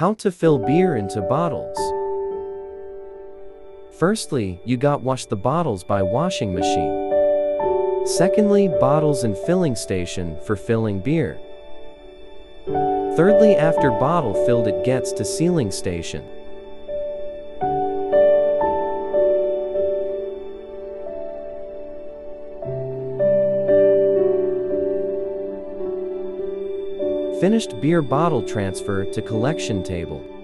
How to fill beer into bottles. Firstly, you got wash the bottles by washing machine. Secondly, bottles and filling station for filling beer. Thirdly, after bottle filled it gets to sealing station. Finished beer bottle transfer to collection table.